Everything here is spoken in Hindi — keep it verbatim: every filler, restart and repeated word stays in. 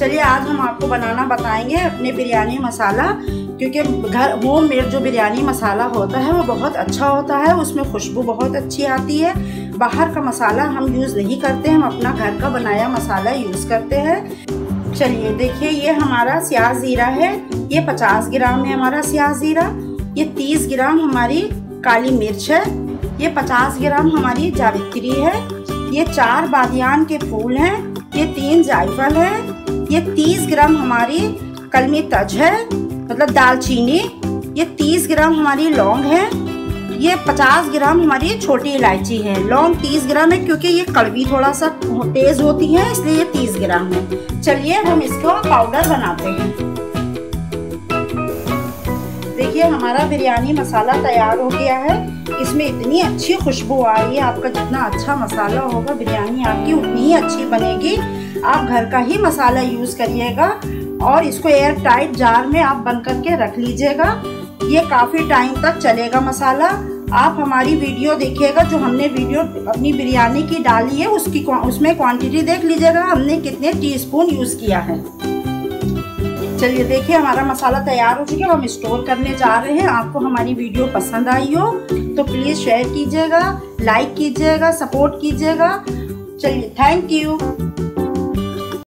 चलिए आज हम आपको बनाना बताएंगे अपने बिरयानी मसाला, क्योंकि घर होम मेड जो बिरयानी मसाला होता है वो बहुत अच्छा होता है, उसमें खुशबू बहुत अच्छी आती है। बाहर का मसाला हम यूज़ नहीं करते, हम अपना घर का बनाया मसाला यूज़ करते हैं। चलिए देखिए, ये हमारा स्याह ज़ीरा है, ये पचास ग्राम है हमारा स्याह ज़ीरा। ये तीस ग्राम हमारी काली मिर्च है। ये पचास ग्राम हमारी जावित्री है। ये चार बादियान के फूल हैं। ये तीन जायफल है। ये तीस ग्राम हमारी कलमी तज है, मतलब दालचीनी। ये तीस ग्राम हमारी लौंग है। ये पचास ग्राम हमारी छोटी इलायची है। लौंग तीस ग्राम है क्योंकि ये कड़वी थोड़ा सा तेज होती है, इसलिए ये तीस ग्राम है। चलिए हम इसको पाउडर बनाते हैं। देखिए हमारा बिरयानी मसाला तैयार हो गया है। इसमें इतनी अच्छी खुशबू आ रही है, आपका जितना अच्छा मसाला होगा बिरयानी आपकी उतनी ही अच्छी बनेगी। आप घर का ही मसाला यूज़ करिएगा और इसको एयर टाइट जार में आप बंद करके रख लीजिएगा। ये काफ़ी टाइम तक चलेगा मसाला। आप हमारी वीडियो देखिएगा, जो हमने वीडियो अपनी बिरयानी की डाली है उसकी उसमें क्वांटिटी देख लीजिएगा हमने कितने टीस्पून यूज़ किया है। चलिए देखिए हमारा मसाला तैयार हो चुका है, हम स्टोर करने जा रहे हैं। आपको हमारी वीडियो पसंद आई हो तो प्लीज़ शेयर कीजिएगा, लाइक कीजिएगा, सपोर्ट कीजिएगा। चलिए थैंक यू।